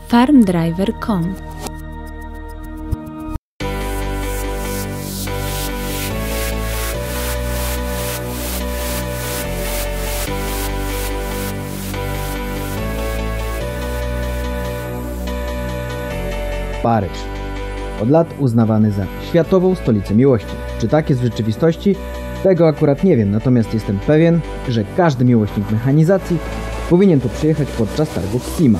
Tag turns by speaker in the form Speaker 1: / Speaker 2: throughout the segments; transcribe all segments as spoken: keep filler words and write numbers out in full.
Speaker 1: farmdriver kropka com.
Speaker 2: Paryż. Od lat uznawany za światową stolicę miłości. Czy tak jest w rzeczywistości? Tego akurat nie wiem, natomiast jestem pewien, że każdy miłośnik mechanizacji powinien tu przyjechać podczas targów SEMA.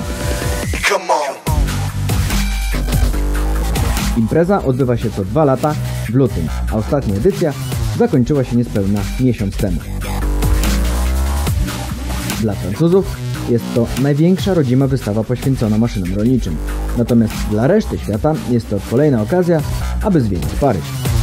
Speaker 2: Impreza odbywa się co dwa lata w lutym, a ostatnia edycja zakończyła się niespełna miesiąc temu. Dla Francuzów jest to największa rodzima wystawa poświęcona maszynom rolniczym. Natomiast dla reszty świata jest to kolejna okazja, aby zwiedzić Paryż.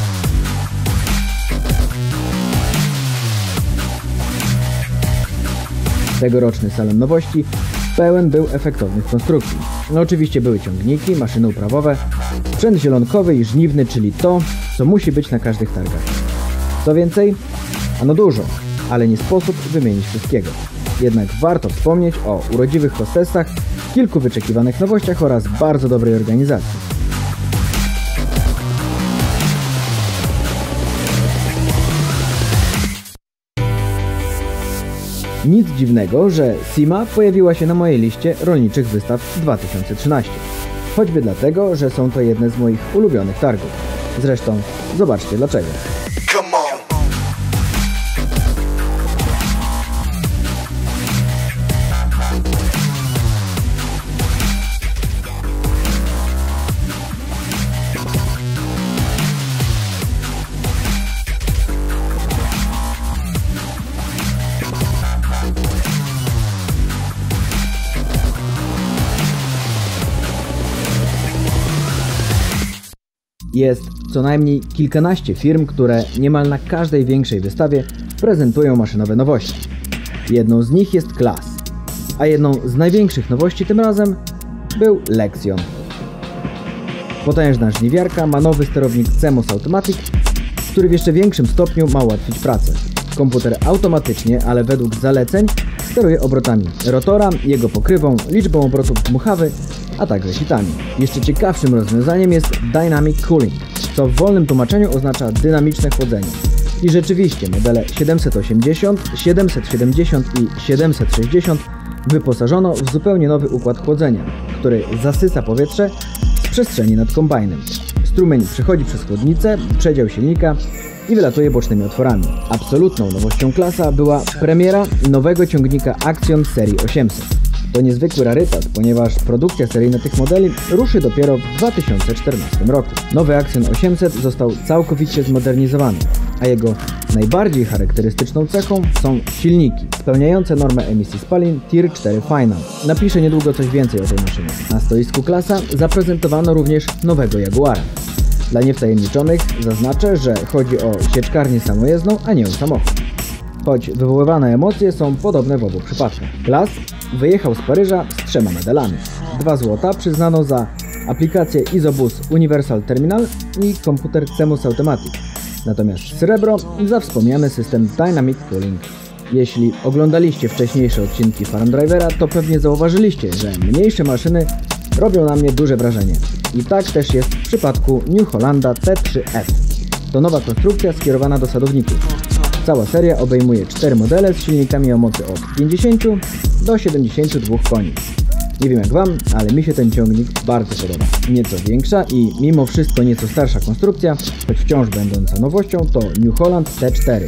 Speaker 2: Tegoroczny salon nowości pełen był efektownych konstrukcji. No oczywiście były ciągniki, maszyny uprawowe, sprzęt zielonkowy i żniwny, czyli to, co musi być na każdych targach. Co więcej? Ano dużo, ale nie sposób wymienić wszystkiego. Jednak warto wspomnieć o urodziwych hostessach, kilku wyczekiwanych nowościach oraz bardzo dobrej organizacji. Nic dziwnego, że SEMA pojawiła się na mojej liście rolniczych wystaw dwa tysiące trzynastego. Choćby dlatego, że są to jedne z moich ulubionych targów. Zresztą zobaczcie dlaczego. Jest co najmniej kilkanaście firm, które niemal na każdej większej wystawie prezentują maszynowe nowości. Jedną z nich jest Claas, a jedną z największych nowości tym razem był Lexion. Potężna żniwiarka ma nowy sterownik CEMOS Automatic, który w jeszcze większym stopniu ma ułatwić pracę. Komputer automatycznie, ale według zaleceń steruje obrotami rotora, jego pokrywą, liczbą obrotów dmuchawy, a także sitami. Jeszcze ciekawszym rozwiązaniem jest Dynamic Cooling, co w wolnym tłumaczeniu oznacza dynamiczne chłodzenie. I rzeczywiście modele siedemset osiemdziesiąt, siedemset siedemdziesiąt i siedemset sześćdziesiąt wyposażono w zupełnie nowy układ chłodzenia, który zasysa powietrze z przestrzeni nad kombajnem. Strumień przechodzi przez chłodnicę, przedział silnika i wylatuje bocznymi otworami. Absolutną nowością Claasa była premiera nowego ciągnika Axion serii osiemset. To niezwykły rarytat, ponieważ produkcja seryjna tych modeli ruszy dopiero w dwa tysiące czternastym roku. Nowy Axion osiemset został całkowicie zmodernizowany, a jego najbardziej charakterystyczną cechą są silniki spełniające normę emisji spalin Tier cztery Final. Napiszę niedługo coś więcej o tej maszynie. Na stoisku Claasa zaprezentowano również nowego Jaguara. Dla niewtajemniczonych zaznaczę, że chodzi o sieczkarnię samojezdną, a nie o samochód. Choć wywoływane emocje są podobne w obu przypadkach. Claas wyjechał z Paryża z trzema medalami. Dwa złota przyznano za aplikację Isobus Universal Terminal i komputer CEMOS Automatic. Natomiast srebro za wspomniany system Dynamic Cooling. Jeśli oglądaliście wcześniejsze odcinki Farmdrivera, to pewnie zauważyliście, że mniejsze maszyny robią na mnie duże wrażenie. I tak też jest w przypadku New Hollanda T trzy F. To nowa konstrukcja skierowana do sadowników. Cała seria obejmuje cztery modele z silnikami o mocy od pięćdziesięciu do siedemdziesięciu dwóch koni. Nie wiem jak Wam, ale mi się ten ciągnik bardzo podoba. Nieco większa i mimo wszystko nieco starsza konstrukcja, choć wciąż będąca nowością, to New Holland T cztery.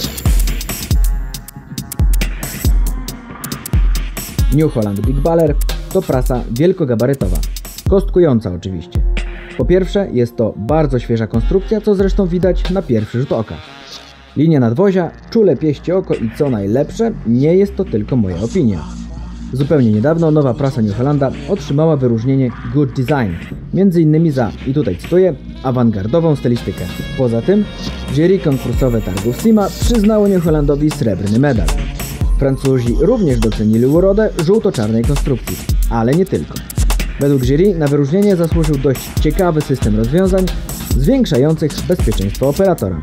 Speaker 2: New Holland Big Baler to prasa wielkogabarytowa, kostkująca oczywiście. Po pierwsze jest to bardzo świeża konstrukcja, co zresztą widać na pierwszy rzut oka. Linia nadwozia czule pieści oko i co najlepsze, nie jest to tylko moja opinia. Zupełnie niedawno nowa prasa New Hollanda otrzymała wyróżnienie Good Design, między innymi za, i tutaj cytuję, awangardową stylistykę. Poza tym jury konkursowe targów SEMA przyznało New Hollandowi srebrny medal. Francuzi również docenili urodę żółto-czarnej konstrukcji, ale nie tylko. Według jury na wyróżnienie zasłużył dość ciekawy system rozwiązań zwiększających bezpieczeństwo operatora.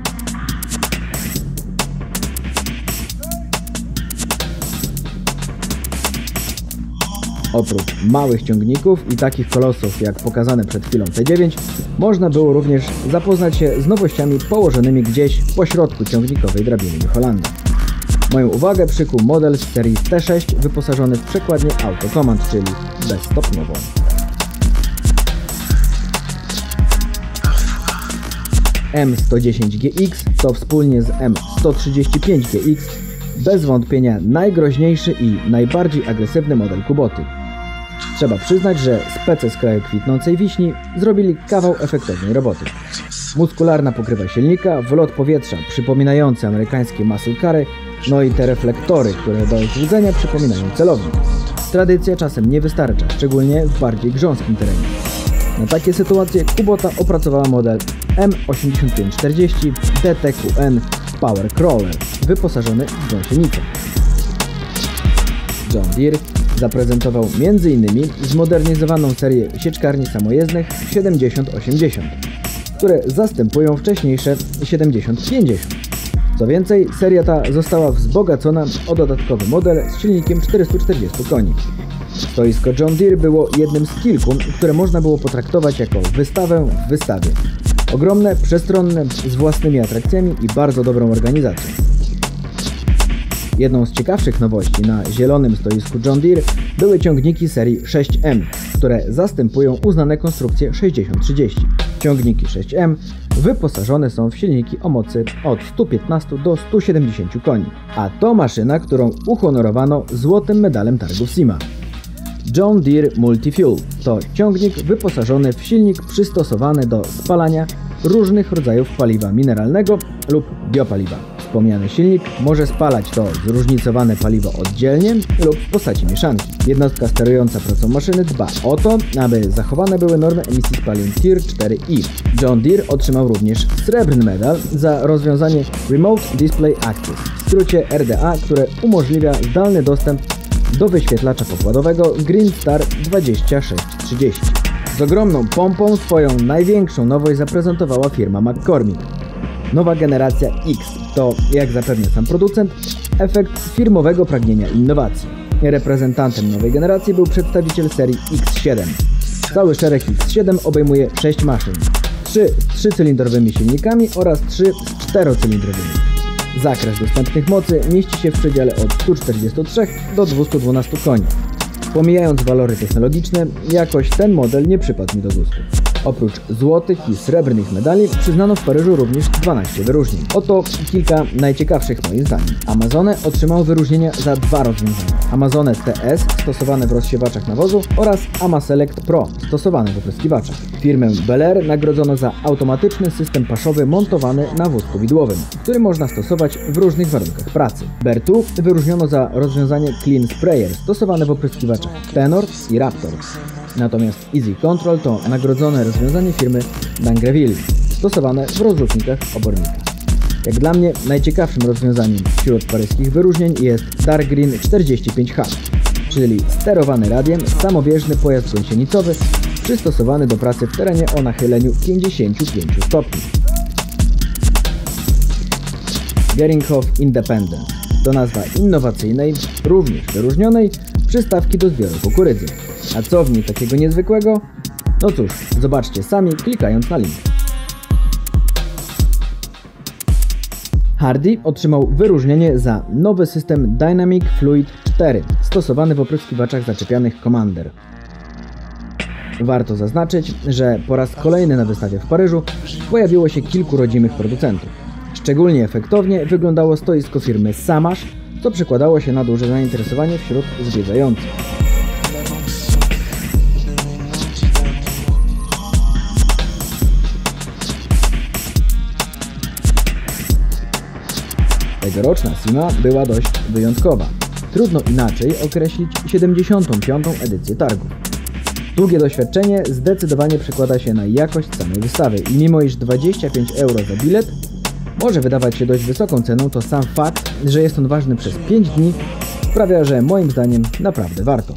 Speaker 2: Oprócz małych ciągników i takich kolosów jak pokazane przed chwilą T dziewięć, można było również zapoznać się z nowościami położonymi gdzieś pośrodku ciągnikowej drabiny New Hollanda. Moją uwagę przykuł model z serii T sześć wyposażony w przekładnię Auto Command, czyli bezstopniową. M sto dziesięć G X to wspólnie z M sto trzydzieści pięć G X bez wątpienia najgroźniejszy i najbardziej agresywny model Kuboty. Trzeba przyznać, że spece z kraju kwitnącej wiśni zrobili kawał efektownej roboty. Muskularna pokrywa silnika, wlot powietrza przypominający amerykańskie muscle cary, no i te reflektory, które do złudzenia przypominają celownik. Tradycja czasem nie wystarcza, szczególnie w bardziej grząskim terenie. Na takie sytuacje Kubota opracowała model M osiemdziesiąt pięć czterdzieści D T Q N Power Crawler, wyposażony w gąsienicę. John Deere zaprezentował między innymi zmodernizowaną serię sieczkarni samojezdnych siedemdziesiąt osiemdziesiąt, które zastępują wcześniejsze siedemdziesiąt pięćdziesiąt. Co więcej, seria ta została wzbogacona o dodatkowy model z silnikiem czterystu czterdziestu koni. Stoisko John Deere było jednym z kilku, które można było potraktować jako wystawę w wystawie. Ogromne, przestronne, z własnymi atrakcjami i bardzo dobrą organizacją. Jedną z ciekawszych nowości na zielonym stoisku John Deere były ciągniki serii sześć M, które zastępują uznane konstrukcje sześćdziesiąt trzydzieści. Ciągniki sześć M wyposażone są w silniki o mocy od stu piętnastu do stu siedemdziesięciu koni, a to maszyna, którą uhonorowano złotym medalem targów SEMA. John Deere Multi-Fuel to ciągnik wyposażony w silnik przystosowany do spalania różnych rodzajów paliwa mineralnego lub biopaliwa. Wspomniany silnik może spalać to zróżnicowane paliwo oddzielnie lub w postaci mieszanki. Jednostka sterująca pracą maszyny dba o to, aby zachowane były normy emisji spalin Tier cztery I. John Deere otrzymał również srebrny medal za rozwiązanie Remote Display Access, w skrócie R D A, które umożliwia zdalny dostęp do wyświetlacza pokładowego Green Star dwadzieścia sześć trzydzieści. Z ogromną pompą swoją największą nowość zaprezentowała firma McCormick. Nowa generacja X to, jak zapewnia sam producent, efekt firmowego pragnienia innowacji. Reprezentantem nowej generacji był przedstawiciel serii X siedem. Cały szereg X siedem obejmuje sześć maszyn, trzy z trzycylindrowymi silnikami oraz trzy z czterocylindrowymi. Zakres dostępnych mocy mieści się w przedziale od stu czterdziestu trzech do dwustu dwunastu koni. Pomijając walory technologiczne, jakoś ten model nie przypadł mi do gustu. Oprócz złotych i srebrnych medali przyznano w Paryżu również dwanaście wyróżnień. Oto kilka najciekawszych moim zdaniem. Amazone otrzymał wyróżnienia za dwa rozwiązania. Amazone T S stosowane w rozsiewaczach nawozu oraz AmaSelect Pro stosowane w opryskiwaczach. Firmę Bel Air nagrodzono za automatyczny system paszowy montowany na wózku widłowym, który można stosować w różnych warunkach pracy. Berthoud wyróżniono za rozwiązanie Clean Sprayer stosowane w opryskiwaczach Tenor i Raptor. Natomiast Easy Control to nagrodzone rozwiązanie firmy Dungreville, stosowane w rozrzutnikach obornika. Jak dla mnie najciekawszym rozwiązaniem wśród paryskich wyróżnień jest Dark Green czterdzieści pięć H, czyli sterowany radiem, samobieżny pojazd gąsienicowy przystosowany do pracy w terenie o nachyleniu pięćdziesięciu pięciu stopni. Geringhoff Independent to nazwa innowacyjnej, również wyróżnionej przystawki do zbioru kukurydzy. A co w niej takiego niezwykłego? No cóż, zobaczcie sami klikając na link. Hardy otrzymał wyróżnienie za nowy system Dynamic Fluid cztery, stosowany w opryskiwaczach zaczepianych Commander. Warto zaznaczyć, że po raz kolejny na wystawie w Paryżu pojawiło się kilku rodzimych producentów. Szczególnie efektownie wyglądało stoisko firmy Samash, co przekładało się na duże zainteresowanie wśród zwiedzających. Tegoroczna SEMA była dość wyjątkowa. Trudno inaczej określić siedemdziesiątą piątą edycję targów. Długie doświadczenie zdecydowanie przekłada się na jakość samej wystawy i mimo iż dwadzieścia pięć euro za bilet może wydawać się dość wysoką ceną, to sam fakt, że jest on ważny przez pięć dni sprawia, że moim zdaniem naprawdę warto.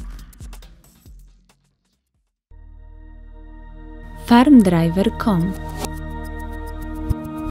Speaker 1: farm driver kropka com